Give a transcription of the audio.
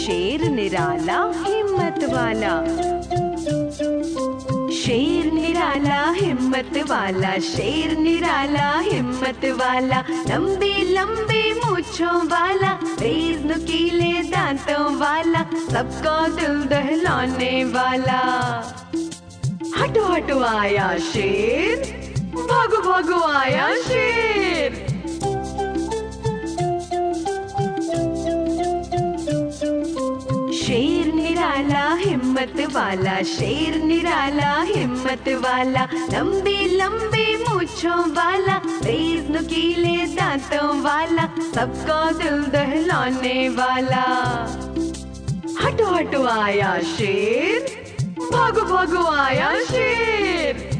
शेर निराला हिम्मत वाला। शेर निराला हिम्मत वाला, शेर निराला हिम्मत वाला, लंबी लंबी मूंछों वाला, तेज नुकीले दांतों वाला, सबका दिल दहलाने वाला। हटो हटो आया शेर, भागो भागो आया शेर। शेर निराला हिम्मत वाला, शेर निराला हिम्मत वाला, लंबी लंबी मूंछों वाला, तेज नुकीले दांतों वाला, सबका दिल दहलाने वाला। हटो हटो आया शेर, भागो भागो आया शेर।